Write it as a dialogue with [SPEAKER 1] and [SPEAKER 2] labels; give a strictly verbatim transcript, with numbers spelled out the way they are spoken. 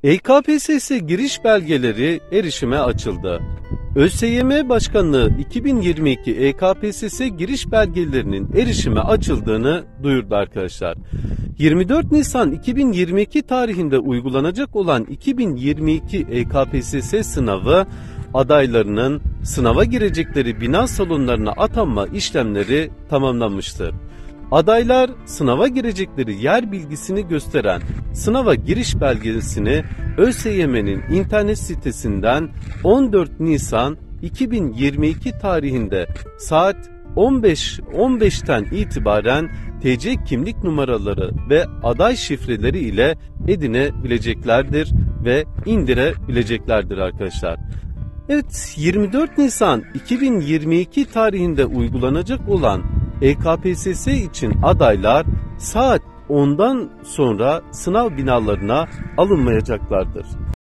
[SPEAKER 1] E K P S S giriş belgeleri erişime açıldı. ÖSYM Başkanlığı iki bin yirmi iki E K P S S giriş belgelerinin erişime açıldığını duyurdu arkadaşlar. yirmi dört Nisan iki bin yirmi iki tarihinde uygulanacak olan iki bin yirmi iki E K P S S sınavı adaylarının sınava girecekleri bina salonlarına atanma işlemleri tamamlanmıştır. Adaylar sınava girecekleri yer bilgisini gösteren sınava giriş belgesini ÖSYM'nin internet sitesinden on dört Nisan iki bin yirmi iki tarihinde saat on beş on beşten itibaren T C kimlik numaraları ve aday şifreleri ile edinebileceklerdir ve indirebileceklerdir arkadaşlar. Evet, yirmi dört Nisan iki bin yirmi iki tarihinde uygulanacak olan E K P S S için adaylar saat ondan sonra sınav binalarına alınmayacaklardır.